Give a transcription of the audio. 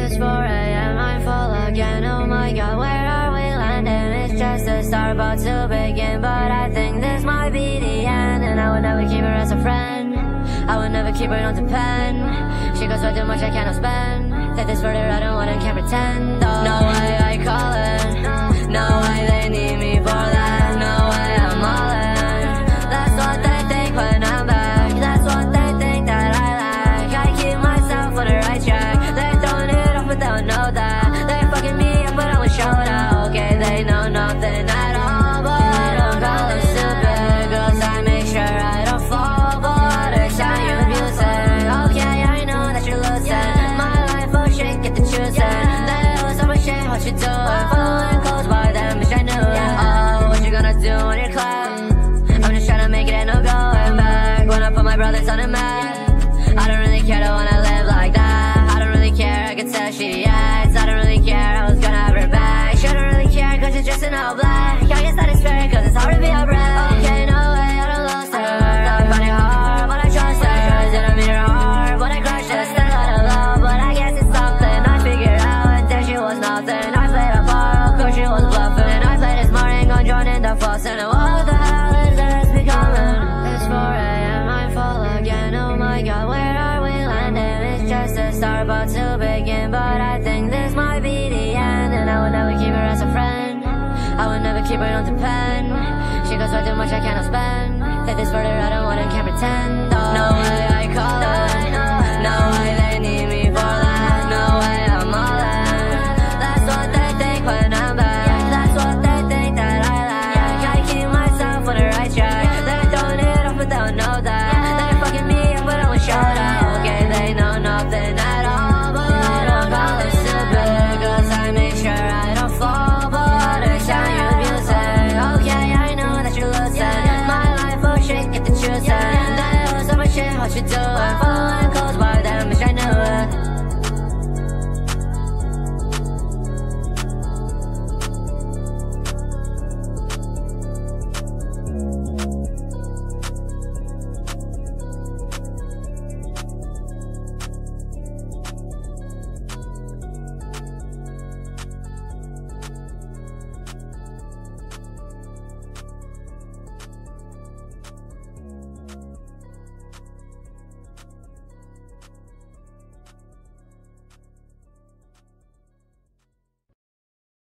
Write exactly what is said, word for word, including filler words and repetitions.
It's four A M, I'm full again. Oh my god, where are we landing? It's just a start about to begin, but I think this might be the end. And I would never keep her as a friend, I would never keep her, don't depend. She goes way too much, I cannot spend. Take this further, I don't wanna, can't pretend. Oh, no way I call it, no way they need me for that. No way I'm all in, that's what they think when I'm back. That's what they think that I lack. I keep myself on the right track. They throwing it off but they don't know that. They fucking me up but I won't show that. Okay, they know nothing at all, but I don't call them stupid, cause I make sure I don't fall for the time you abuse it. Okay, I know that you're losing my life, oh shit, get the choosing. They lose all my shit, what you doing? Following close by them, bitch I knew it. Oh, what you gonna do when you're clapped? I'm just trying to make it and no going back. When I put my brothers on the map, I don't really care, don't wanna live like that. I don't really care, I can tell she acts. I don't really care, I was gonna have her back. Shouldn't really care, cause she's just in all black. I guess that is fair, cause it's hard to be a brat. Okay, no way, I don't lost her. I find it hard, but I trust her. Didn't mean her hard, but I crushed her. Still out of love, but I guess it's something I figured out. There she was nothing, I played a part, of course she was bluffing. I played it smart, ain't gon' join in the fuss. And what the hell is this becoming? It's four A M, I'm full again. Oh my god, where are we landing? It's just a start about to begin, but I think this might be the end. And I would never keep her as a friend, I would never keep her, don't depend. She goes way too much, I cannot spend. Take this further, I don't wanna, can't pretend. Oh, no way I call it, no way they need me for that. No way I'm all in, that's what they think when I'm back. That's what they think that I lack. I keep myself on the right track. They're throwing it off but they don't know that. They're fucking me up but I won't show that. Okay, they know nothing at all, but I don't call them stupid, cause I make sure I don't fall for the time you abuse it. Okay, I know that you're losing my life, oh shit, get the choosing. They lose all my shit, what you doing?